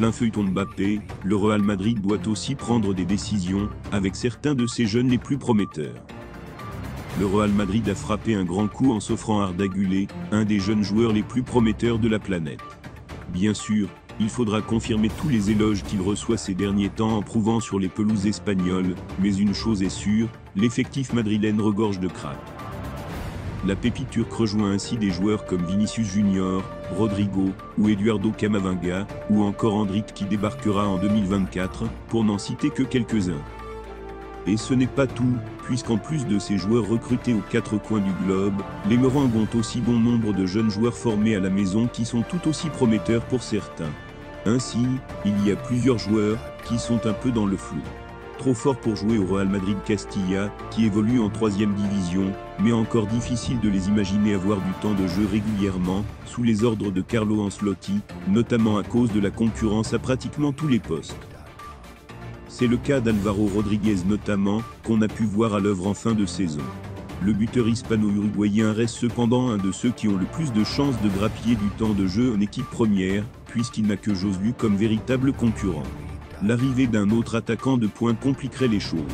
plein feuilleton Mbappé, le Real Madrid doit aussi prendre des décisions, avec certains de ses jeunes les plus prometteurs. Le Real Madrid a frappé un grand coup en s'offrant Arda Güler, un des jeunes joueurs les plus prometteurs de la planète. Bien sûr, il faudra confirmer tous les éloges qu'il reçoit ces derniers temps en prouvant sur les pelouses espagnoles, mais une chose est sûre, l'effectif madrilène regorge de cracks. La pépite turque rejoint ainsi des joueurs comme Vinicius Junior, Rodrigo, ou Eduardo Camavinga, ou encore Endrick qui débarquera en 2024, pour n'en citer que quelques-uns. Et ce n'est pas tout, puisqu'en plus de ces joueurs recrutés aux quatre coins du globe, les Meringues ont aussi bon nombre de jeunes joueurs formés à la maison qui sont tout aussi prometteurs pour certains. Ainsi, il y a plusieurs joueurs qui sont un peu dans le flou. Trop fort pour jouer au Real Madrid Castilla, qui évolue en 3e division, mais encore difficile de les imaginer avoir du temps de jeu régulièrement, sous les ordres de Carlo Ancelotti, notamment à cause de la concurrence à pratiquement tous les postes. C'est le cas d'Alvaro Rodriguez notamment, qu'on a pu voir à l'œuvre en fin de saison. Le buteur hispano-uruguayen reste cependant un de ceux qui ont le plus de chances de grappiller du temps de jeu en équipe première, puisqu'il n'a que Joselu comme véritable concurrent. L'arrivée d'un autre attaquant de pointe compliquerait les choses.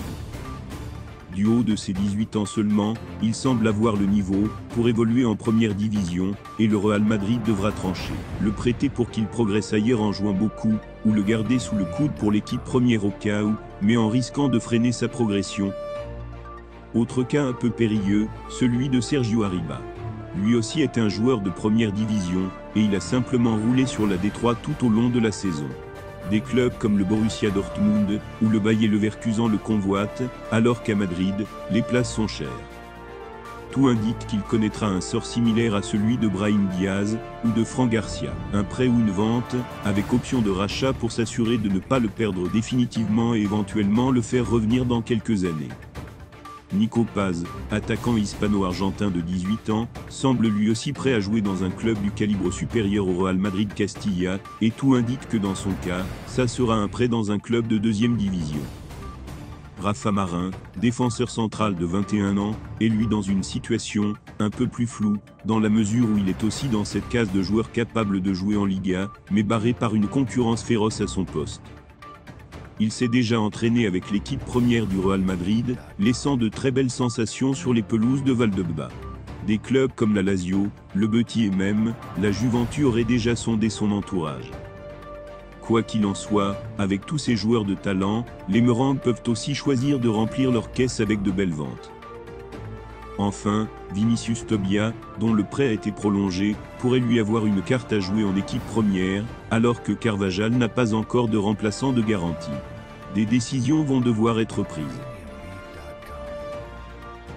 Du haut de ses 18 ans seulement, il semble avoir le niveau pour évoluer en première division, et le Real Madrid devra trancher. Le prêter pour qu'il progresse ailleurs en jouant beaucoup, ou le garder sous le coude pour l'équipe première au cas où, mais en risquant de freiner sa progression. Autre cas un peu périlleux, celui de Sergio Arribas. Lui aussi est un joueur de première division, et il a simplement roulé sur la Détroit tout au long de la saison. Des clubs comme le Borussia Dortmund ou le Bayer Leverkusen le convoitent, alors qu'à Madrid, les places sont chères. Tout indique qu'il connaîtra un sort similaire à celui de Brahim Diaz ou de Fran Garcia. Un prêt ou une vente, avec option de rachat pour s'assurer de ne pas le perdre définitivement et éventuellement le faire revenir dans quelques années. Nico Paz, attaquant hispano-argentin de 18 ans, semble lui aussi prêt à jouer dans un club du calibre supérieur au Real Madrid Castilla, et tout indique que dans son cas, ça sera un prêt dans un club de 2e division. Rafa Marin, défenseur central de 21 ans, est lui dans une situation un peu plus floue, dans la mesure où il est aussi dans cette case de joueurs capables de jouer en Liga, mais barré par une concurrence féroce à son poste. Il s'est déjà entraîné avec l'équipe première du Real Madrid, laissant de très belles sensations sur les pelouses de Valdebebas. Des clubs comme la Lazio, le Betis et même la Juventus auraient déjà sondé son entourage. Quoi qu'il en soit, avec tous ces joueurs de talent, les Meringues peuvent aussi choisir de remplir leur caisse avec de belles ventes. Enfin, Vinicius Tobia, dont le prêt a été prolongé, pourrait lui avoir une carte à jouer en équipe première, alors que Carvajal n'a pas encore de remplaçant de garantie. Des décisions vont devoir être prises.